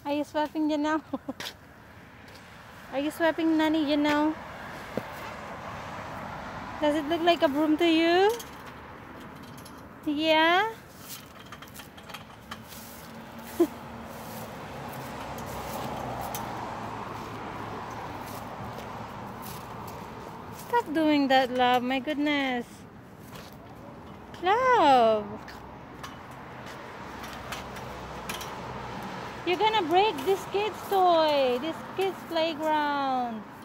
Are you swapping Janelle? Are you swapping Nanny Janelle? Does it look like a broom to you? Yeah? Stop doing that, love. My goodness. Love. You're gonna break this kid's toy. This kid's playground.